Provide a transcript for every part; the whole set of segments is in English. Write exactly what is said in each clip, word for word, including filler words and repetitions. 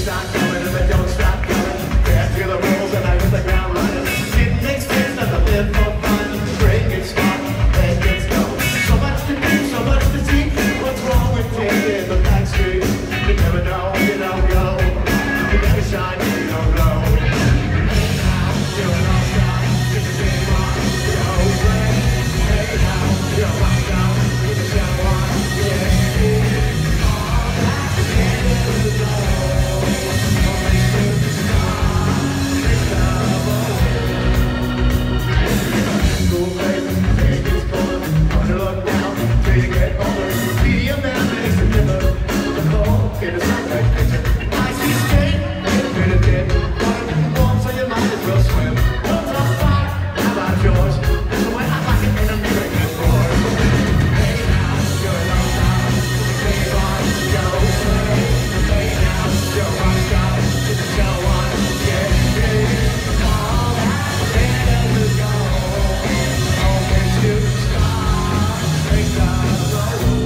start coming and they don't stop coming. Dance to the rules and I hit the ground running. It makes sense that I live for fun. Bring it smart, make it go. So much to do, so much to see. What's wrong with taking the back street? You never know, you don't go. You never shine, you don't glow. Hey now, you're an all-star. Get the game on, go play. Hey now, you're a rock star. Get the show on, yeah. All that is gold. Only superstar. It's double. Cool face, take his color. Wanna look down, till you get older. Be a man makes a difference. The whole kid is not that picture. I see straight, get a bit of dip. Water warm, so you might as well swim. What's on fire? How about yours? The way I like it in a American board. Hey now, you're an all-star. Game on, go play. Hey now, you're a rock star. Get the show on, yeah, yeah. All that glitters is gold. Only superstars make the road.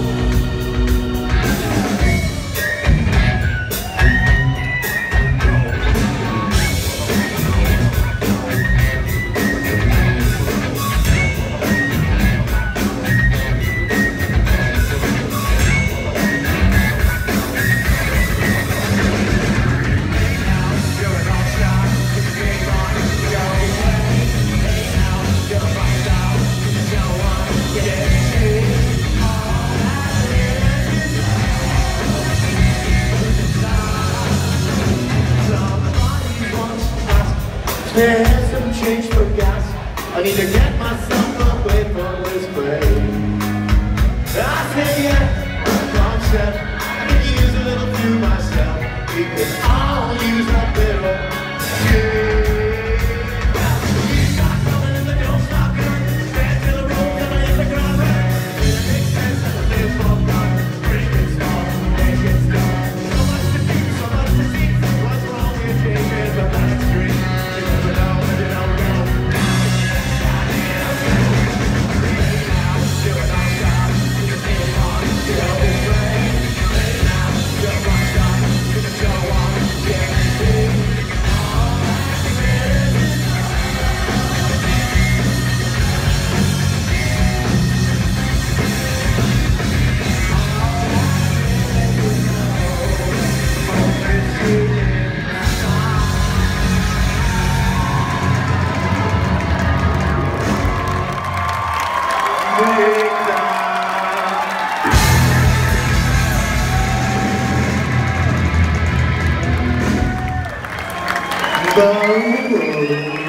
You're an all-star, get the game on, go play. Hey now, you're a rock star, get the show on, yeah, yeah. All that glitters is gold. Somebody once asked, "There's some change for gas. I need to get myself away from this place." I say yeah, concept. I can use a little fuel myself. Because I'll use that little shit. You start coming and they don't stop coming. Stand to the rules and I hit the ground running. It makes sense that I live for fun. Bring it small, make it start. So much to do, so much to see. What's wrong with taking the back street? You never know when you don't go. Hey now, you're an all-star. Get the game on, go play. Hey now, you're a rock star. Get the show on, yeah, yeah. All that glitters is gold.